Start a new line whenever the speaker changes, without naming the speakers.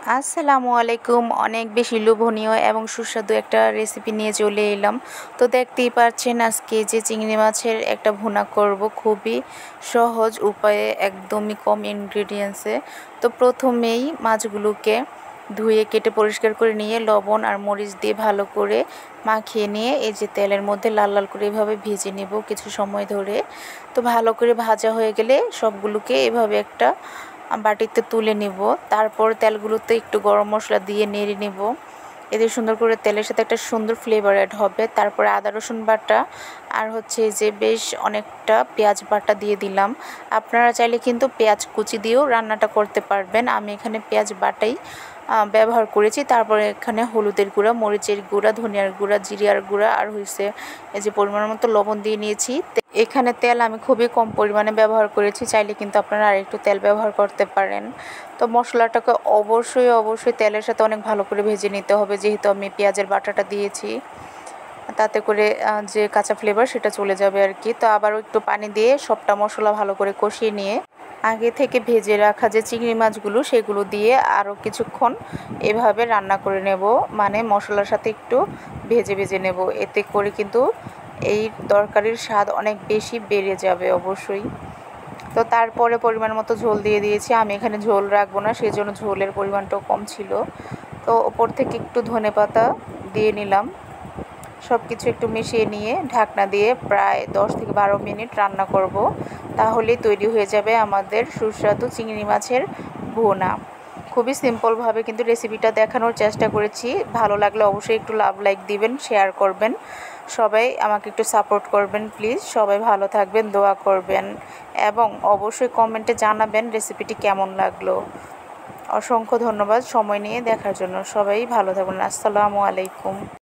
আসসালামু আলাইকুম। অনেক বেশি লোভনীয় এবং সুস্বাদু একটা রেসিপি নিয়ে চলে এলাম। তো দেখতেই পাচ্ছেন আজকে যে চিংড়ি মাছের একটা ভুনা করব, খুবই সহজ উপায়ে, একদমই কম ইনগ্রেডিয়েন্টসে। তো প্রথমেই মাছগুলোকে ধুয়ে কেটে পরিষ্কার করে নিয়ে লবণ আর মরিচ দিয়ে ভালো করে মাখিয়ে নিয়ে এই যে তেলের মধ্যে লাল লাল করে এভাবে ভেজে নেব কিছু সময় ধরে। তো ভালো করে ভাজা হয়ে গেলে সবগুলোকে এভাবে একটা বাটিতে তুলে নিব। তারপর তেলগুলোতে একটু গরম মশলা দিয়ে নেড়ে নেব। এতে সুন্দর করে তেলের সাথে একটা সুন্দর ফ্লেভার অ্যাড হবে। তারপরে আদা রসুন বাটা আর হচ্ছে যে বেশ অনেকটা পেঁয়াজ বাটা দিয়ে দিলাম। আপনারা চাইলে কিন্তু পেঁয়াজ কুচি দিয়েও রান্নাটা করতে পারবেন। আমি এখানে পেঁয়াজ বাটাই ব্যবহার করেছি। তারপরে এখানে হলুদের গুঁড়া, মরিচের গুঁড়া, ধনিয়ার গুঁড়া, জিরার গুঁড়া আর হয়েছে এই যে পরিমাণ মতো লবণ দিয়ে নিয়েছি। এখানে তেল আমি খুবই কম পরিমাণে ব্যবহার করেছি, চাইলে কিন্তু আপনারা আরেকটু তেল ব্যবহার করতে পারেন। তো মশলাটাকে অবশ্যই তেলের সাথে অনেক ভালো করে ভেজে নিতে হবে, যেহেতু আমি পেঁয়াজের বাটাটা দিয়েছি। তাতে করে যে কাঁচা ফ্লেভার সেটা চলে যাবে আর কি। তো আবারও একটু পানি দিয়ে সবটা মশলা ভালো করে কষিয়ে নিয়ে আগে থেকে ভেজে রাখা যে চিংড়ি মাছগুলো সেগুলো দিয়ে আরও কিছুক্ষণ এভাবে রান্না করে নেব, মানে মশলার সাথে একটু ভেজে নেব। এতে করে কিন্তু এই তরকারির স্বাদ অনেক বেশি বেড়ে যাবে অবশ্যই। তো তারপরে পরিমাণ মতো ঝোল দিয়ে দিয়েছি। আমি এখানে ঝোল রাখবো না, সেই জন্য ঝোলের পরিমাণটাও কম ছিল। তো ওপর থেকে একটু ধনেপাতা দিয়ে নিলাম। সব কিছু একটু মিশিয়ে নিয়ে ঢাকনা দিয়ে প্রায় 10 থেকে 12 মিনিট রান্না করব। তাহলেই তৈরি হয়ে যাবে আমাদের সুস্বাদু চিংড়ি মাছের ভুনা। খুবই সিম্পলভাবে কিন্তু রেসিপিটা দেখানোর চেষ্টা করেছি। ভালো লাগলে অবশ্যই একটু লাইক দিবেন, শেয়ার করবেন। সবাই আমাকে একটু সাপোর্ট করবেন প্লিজ। সবাই ভালো থাকবেন, দোয়া করবেন এবং অবশ্যই কমেন্টে জানাবেন রেসিপিটি কেমন লাগলো। অসংখ্য ধন্যবাদ সময় নিয়ে দেখার জন্য। সবাই ভালো থাকবেন। আসসালামু আলাইকুম।